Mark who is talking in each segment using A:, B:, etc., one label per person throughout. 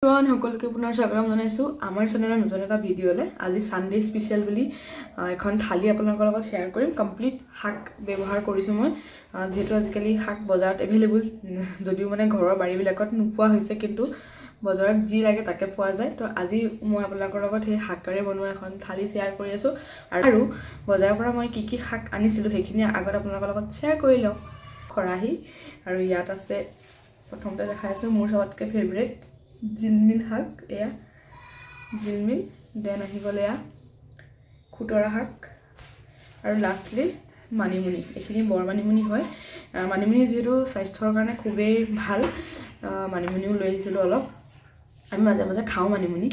A: everyone সকলোকে পুনৰ স্বাগতম জনাইছো আমাৰ চেনেলৰ নতুন এটা ভিডিঅ'লে আজি সানডে স্পেশাল বুলি এখন থালি আপোনালোকৰ লগত শেয়াৰ কৰিম কমপ্লিট শাক ব্যৱহাৰ কৰিছো মই যেহেতু আজিকালি শাক বজাৰত এভেইলেবল যদিও মানে ঘৰৰ বাৰীবিলাকত নোপোৱা হৈছে কিন্তু বজাৰত যি লাগে তাকে পোৱা যায় তো আজি মই আপোনালোকৰ লগত সেই শাকৰে বনোৱা এখন থালি শেয়াৰ কৰি আছো আৰু বজাৰৰ পৰা মই কি শাক আনিছিলো সেইখিনি আগত আপোনালোকৰ লগত শেয়াৰ কৰি লওঁ খৰাহি আৰু ইয়াত আছে প্ৰথমতে দেখাইছো মোৰ সবতকে ফেভাৰিট জিলমিল শাক এয়া জিলমিল দেন আহি গলে এয়া খুতৰা শাক আৰু লাষ্টলি মানিমুনি এখিনি বৰ মানিমুনি হয় মানিমুনি যেটো স্বাস্থ্যৰ কাৰণে খুবেই ভাল মানিমুনিও লৈ আহিছিলো অলপ আমি মাজে মাজে খাও মানিমুনি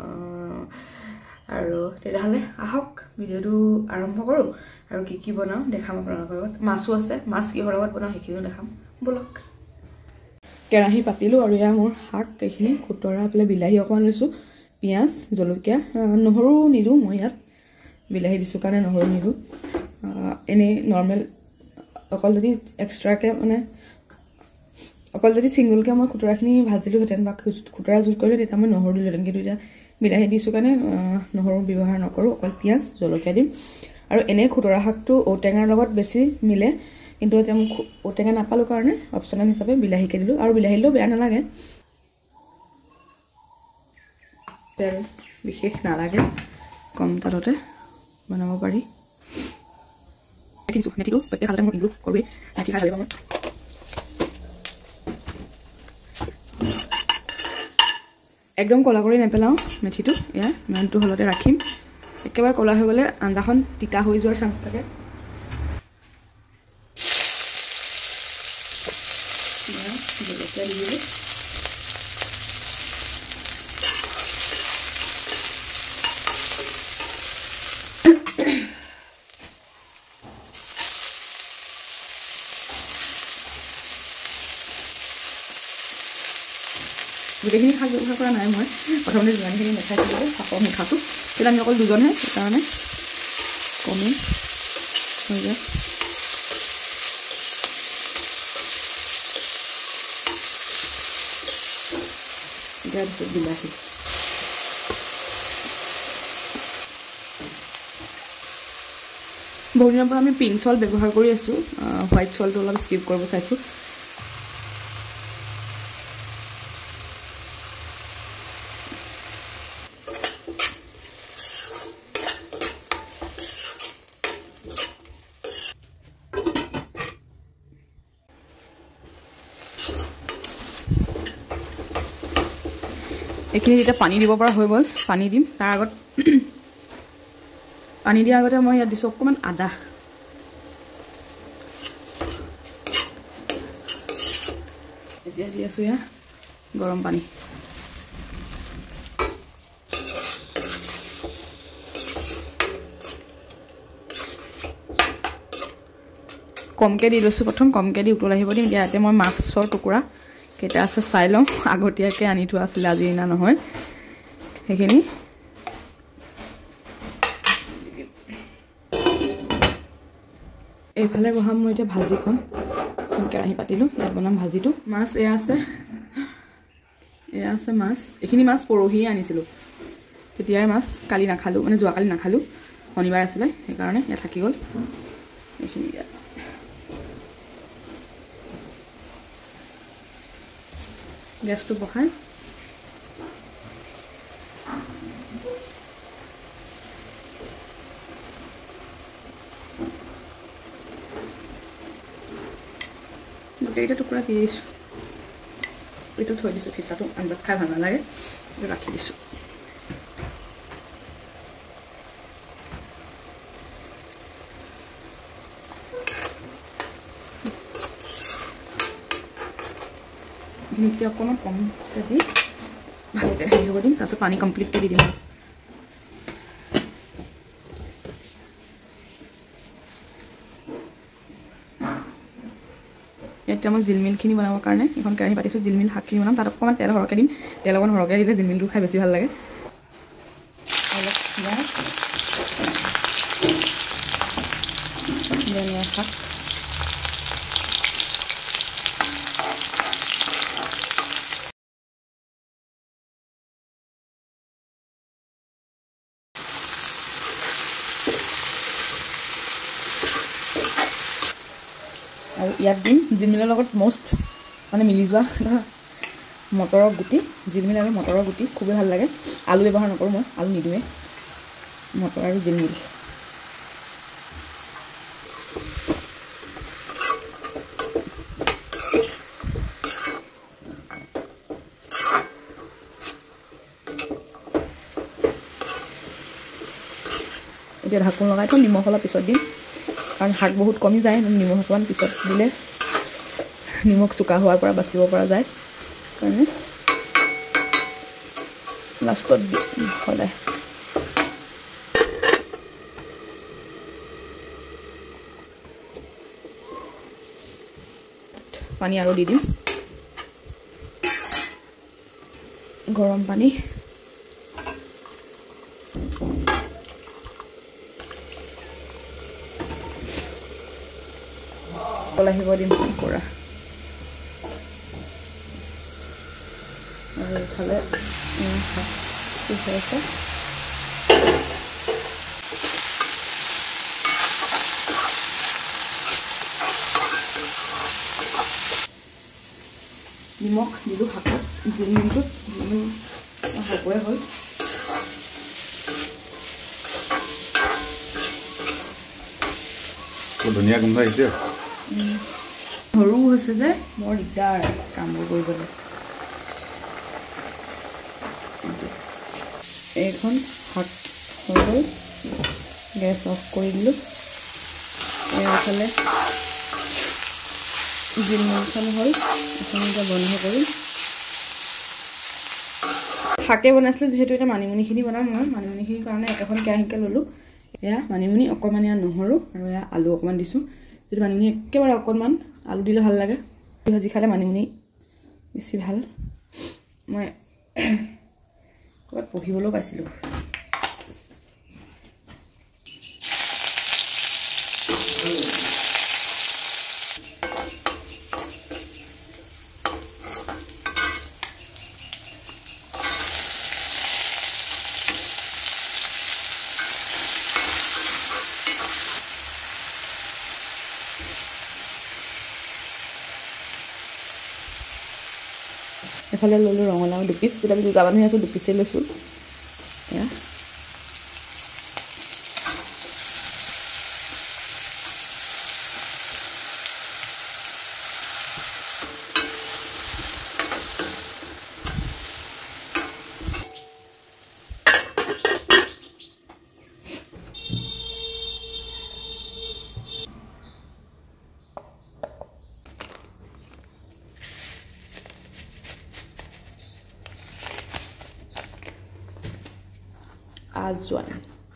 A: আৰু তেতিয়াহলে আহক ভিডিওটো আৰম্ভ কৰো আৰু কি বনাও দেখাম আপোনালোকৰ লগত মাছও আছে মাছ কিহৰ লগত বনাও সেইখিনিও দেখাম বলক কেৰাহী পাতিলো আৰু ইয়া মোৰ শাক এখিনি খুতৰা পেলে বিলাহী অকমান লৈছো পিয়াজ জলকীয়া নহৰু নিদু মই ইয়াত বিলাহী দিছো কাৰণে নহৰু নিদু এনে নরমাল অকল যদি এক্সট্ৰাকে মানে অকল যদি সিঙ্গলকে মই খুতৰাখিনি ভাজিলো হেতেন বা খুতৰা জুল কৰিলে তেতিয়া মই নহৰু দিলো হেতেন কিন্তু এতিয়া বিলাহী দিছো কাৰণে নহৰু ব্যৱহাৰ নকৰো অকল পিয়াজ জলকীয়া দিম আৰু এনে খুতৰা শাকটো ঔটেঙাৰ লগত বেছি মিলে কিন্তু এতিয়া মই ঔটেঙা নাপালো কাৰণে অপচনাল হিচাপে বিলাহী কে দিলো আৰু বিলাহী দিলেও বেয়া নালাগে তেল বিশেষ নালাগে কম তেলতে বনাব পাৰি মেথিটো প্ৰত্যেক খালে মই ইনক্লুড কৰোৱে মেথি খাই ভাল পাওঁ একদম কলা কৰি নেপেলাও মেথিটো এয়া মেনটো হলতে ৰাখিম একেবাৰে কলা হৈ গলে আঞ্জাখন তিতা হৈ যোৱাৰ চান্স থাকে গোটেইখিনি শাক ব্যৱহাৰ কৰা নাই মই প্ৰথমতে যিমানখিনি দেখাইছিলোঁ শাকৰ মুঠাটো তেতিয়া আমি অকল দুজনহে সেইকাৰণে কমেই হৈ যায় এতিয়া দিছোঁ বিলাহী বহুত দিনৰ পৰা আমি পিংক সল্ট ব্যৱহাৰ কৰি আছোঁ হোৱাইট সল্টটো অলপ স্কিপ কৰিব চাইছোঁ এখিনি যেটা পানী দিব পৰা হৈ গল পানী দিম তাৰ আগত পানী দিয়া আগতে মই ইয়াত দিছো অকমান আদা এতিয়া দি আছো ইয়া গৰম পানী কমকে দি লৈছো প্ৰথম কমকে দি উতল আহিব দিম ইয়াতে মই মাছৰ টুকুৰা কেটা আছে চাই লওঁ আগতীয়াকে আনি থোৱা আছিল আজি না নহয় সেইখিনি এইফালে বহাম মই এতিয়া ভাজিখন কেৰাহী পাতিলো ইয়াত বনাম ভাজিটো মাছ এয়া আছে মাছ এইখিনি মাছ পৰহি আনিছিলো তেতিয়াই মাছ কালি নাখালো মানে যোৱাকালি নাখালো শনিবাৰ আছিলে সেইকাৰণে ইয়াত থাকি গল এইখিনি গেছটো বহাই গোটেইটা টুকুৰা দি দিছোঁ এইটো থৈ দিছোঁ খিচাটো আঞ্জাত খাই ভাল নালাগে এইটো ৰাখি দিছোঁ অকণমান কমকৈ দি ভালকৈ হেৰি হ'ব দিম তাৰপিছত পানী কমপ্লিটকৈ দি দিম এতিয়া মই জিলমিলখিনি বনাবৰ কাৰণে এখন কেৰাহী পাতিছোঁ জিলমিল শাকখিনি বনাম তাত অকণমান তেল সৰহকৈ দিম তেল অকণমান সৰহকৈ দিলে জিলমিলটো খাই বেছি ভাল লাগে অলপ শাক আৰু ইয়াত দিম জিলমিলৰ লগত মষ্ট মানে মিলি যোৱা মটৰৰ গুটি জিলমিল আৰু মটৰৰ গুটি খুবেই ভাল লাগে আলু ব্যৱহাৰ নকৰোঁ মই আলু নিদিওঁৱে মটৰ আৰু জিলমিল এতিয়া ঢাকোন লগাই থওঁ নিমখ অলপ পিছত দিম কাৰণ শাক বহুত কমি যায় নিমখ অকণমান পিছত দিলে নিমখ চোকা হোৱাৰ পৰা বাচিব পৰা যায় কাৰণে লাষ্টত দিম সদায় পানী আৰু দি দিম গৰম পানী আহিব দিম পৰা আৰু এইফালে আছে নিমখ দিলোঁ শাকত জিলমিলটোত শাকৰে হ'ল
B: ধুনীয়া গোন্ধ আহিছে
A: সৰু হৈছে যে বৰ দিগদাৰ কামবোৰ কৰিবলৈ এইখন শাক হৈ গ'ল গেছ অফ কৰি দিলোঁ এইফালে জিলমিলখন হ'ল এখন এতিয়া বন্ধ কৰিম শাকে বনাইছিলোঁ যিহেতু এতিয়া মানিমুনিখিনি বনাম মই মানিমুনিখিনিৰ কাৰণে একেখন কেৰাহীকে ল'লোঁ এয়া মানিমুনি অকণমান এয়া নহৰু আৰু এয়া আলু অকণমান দিছোঁ যদি মানিমুনি একেবাৰে অকণমান আলু দিলে ভাল লাগে ভাজি খালে মানিমুনি বেছি ভাল মই ক'ৰবাত পঢ়িবলৈও পাইছিলোঁ এফালে ল'লোঁ ৰঙালাও দুপিচ যেতিয়া আমি দুটা মানুহ আছোঁ দুপিচেই লৈছোঁ এয়া আজৱাইন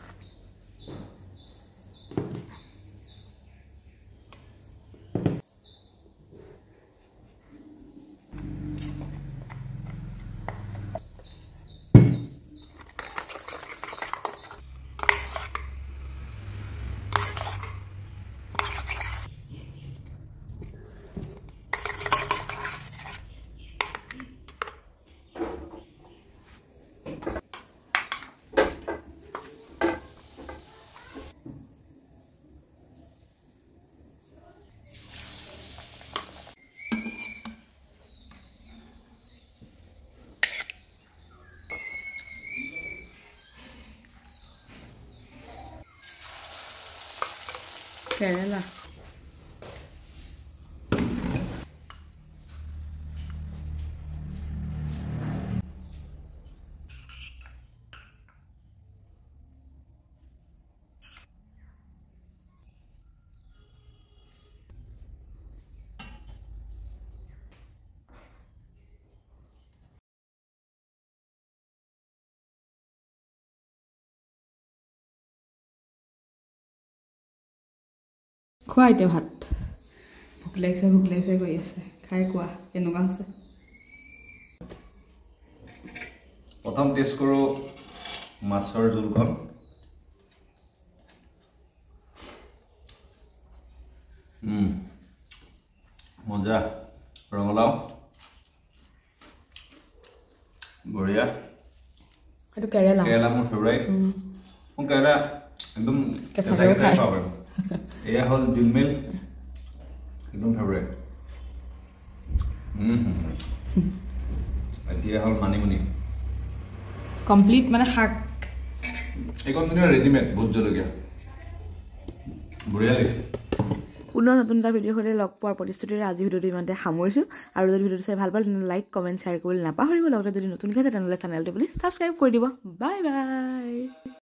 A: কেৰেলা খোৱা এতিয়া ভাত ভোক লাগিছে কৰি আছে খাই কোৱা কেনেকুৱা আছে
B: প্ৰথম টেষ্ট কৰোঁ মাছৰ জোলখন মজা ৰঙালাও বঢ়িয়া
A: এইটো কেৰেলা
B: কেৰেলা মোৰ ফেভৰাইট মই কেৰেলা একদম কেঁচা খাব পাৰিম এয়া হ'ল জিলমিল একদম ফেভাৰিট এতিয়া হ'ল মানিমুনি
A: কমপ্লিট মানে শাক
B: এইখন ধুনীয়া ৰেডিমেড ভোট জলকীয়া বঢ়িয়া লাগিছে
A: পুনৰ নতুন এটা ভিডিঅ' সৈতে লগ পোৱাৰ প্ৰতিশ্ৰুতিৰে আজি ভিডিঅ'টো ইমানতে সামৰিছোঁ আৰু যদি ভিডিঅ'টো চাই ভাল পালে তেন্তে লাইক কমেণ্ট শ্বেয়াৰ কৰিবলৈ নাপাহৰিব লগতে যদি নতুনকৈ আছে তেনেহ'লে চেনেলটো বুলি ছাবস্ক্ৰাইব কৰি দিব বাই বাই